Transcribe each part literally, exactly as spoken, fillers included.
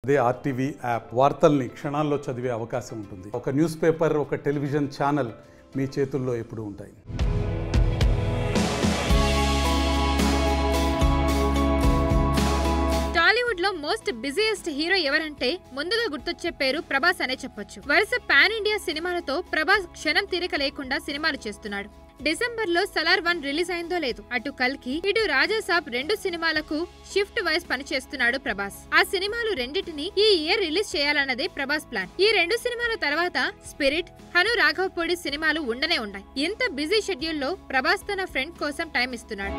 అదే RTV app వార్తల్ని క్షణాల్లో చదివే అవకాశం ఉంటుంది. ఒక న్యూస్ పేపర్, ఒక టెలివిజన్ ఛానల్ మీ చేతుల్లో ఎప్పుడూ ఉంటాయి. టాలీవుడ్ లో మోస్ట్ బిజియెస్ట్ హీరో ఎవరంటే ముందుగా గుర్తొచ్చే పేరు ప్రభాస్ అనే చెప్పొచ్చు. వరుస పాన్ ఇండియా సినిమాలతో ప్రభాస్ క్షణం తీరిక లేకుండా సినిమాలు చేస్తున్నాడు. డిసెంబర్ లో సలార్ వన్ రిలీజ్ అయిందో లేదు, అటు కల్కి ఇటు రాజాసాబ్ రెండు సినిమాలకు షిఫ్ట్ వైస్ పనిచేస్తున్నాడు ప్రభాస్. ఆ సినిమాలు రెండింటిని ఈ ఇయర్ రిలీజ్ చేయాలన్నదే ప్రభాస్ ప్లాన్. ఈ రెండు సినిమాల తర్వాత స్పిరిట్, హను రాఘవపూడి సినిమాలు ఉండనే ఉన్నాయి. ఇంత బిజీ షెడ్యూల్ లో ప్రభాస్ తన ఫ్రెండ్ కోసం టైం ఇస్తున్నాడు.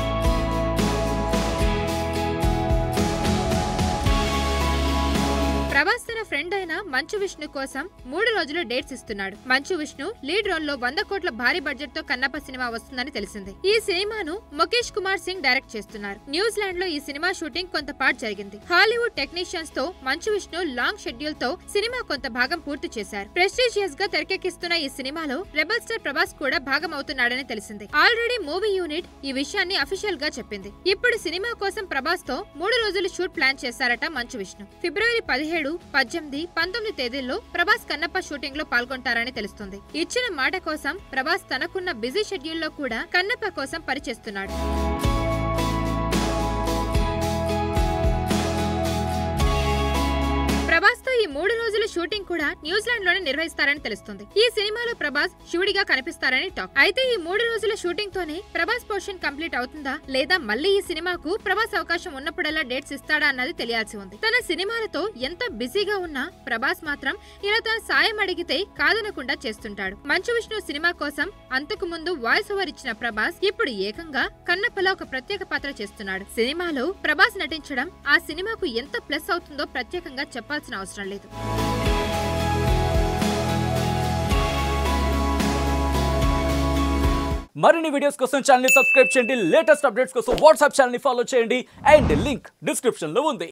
ప్రభాస్ తన ఫ్రెండ్ అయిన మంచు విష్ణు కోసం మూడు రోజులు డేట్స్ ఇస్తున్నాడు. మంచు విష్ణు లీడ్ రోల్ లో వంద కోట్ల భారీ బడ్జెట్ తో కన్నప్ప సినిమా వస్తుందని తెలిసింది. ఈ సినిమాను ముఖేష్ కుమార్ సింగ్ డైరెక్ట్ చేస్తున్నారు. న్యూజిలాండ్ లో ఈ సినిమా షూటింగ్ కొంత పార్ట్ జరిగింది. హాలీవుడ్ టెక్నీషియన్స్ తో మంచు విష్ణు లాంగ్ షెడ్యూల్ తో సినిమా కొంత భాగం పూర్తి చేశారు. ప్రెస్టీజియస్ గా తెరకెక్కిస్తున్న ఈ సినిమాలో రెబల్ స్టార్ ప్రభాస్ కూడా భాగం అవుతున్నాడని తెలిసింది. ఆల్రెడీ మూవీ యూనిట్ ఈ విషయాన్ని అఫీషియల్ గా చెప్పింది. ఇప్పుడు సినిమా కోసం ప్రభాస్ తో మూడు రోజులు షూట్ ప్లాన్ చేశారట మంచు విష్ణు. ఫిబ్రవరి పదిహేడు పద్దెనిమిది పంతొమ్మిది తేదీల్లో ప్రభాస్ కన్నప్ప షూటింగ్ లో పాల్గొంటారని తెలుస్తుంది. ఇచ్చిన మాట కోసం ప్రభాస్ తనకున్న బిజీ షెడ్యూల్ లో కూడా కన్నప్ప కోసం పనిచేస్తున్నాడు. ప్రభాస్ తో ఈ మూడు రోజుల షూటింగ్ కూడా న్యూజిలాండ్ లోనే నిర్వహిస్తారని తెలుస్తుంది. ఈ సినిమాలో ప్రభాస్ శివుడిగా కనిపిస్తారని టాక్. అయితే ఈ మూడు రోజుల షూటింగ్ తోనే ప్రభాస్ పోర్షన్ కంప్లీట్ అవుతుందా లేదా మళ్ళీ ఈ సినిమాకు ప్రభాస్ అవకాశం ఉన్నప్పుడల్లా డేట్స్ ఇస్తాడా అన్నది తెలియాల్సి ఉంది. తన సినిమాలతో ఎంత బిజీగా ఉన్నా ప్రభాస్ మాత్రం ఇలా తన సాయం అడిగితే కాదనకుండా చేస్తుంటాడు. మంచు విష్ణు సినిమా కోసం అంతకు ముందు వాయిస్ ఓవర్ ఇచ్చిన ప్రభాస్ ఇప్పుడు ఏకంగా కన్నప్పలో ఒక ప్రత్యేక పాత్ర చేస్తున్నాడు. సినిమాలో ప్రభాస్ నటించడం ఆ సినిమాకు ఎంత ప్లస్ అవుతుందో ప్రత్యేకంగా చెప్పాల్సిన అవసరం లేదు. మరిన్ని వీడియోస్ కోసం ఛానల్ ని సబ్స్క్రైబ్ చేయండి. లేటెస్ట్ అప్డేట్స్ కోసం వాట్సాప్ ఛానల్ ని ఫాలో చేయండి. అండ్ లింక్ డిస్క్రిప్షన్ లో ఉంది.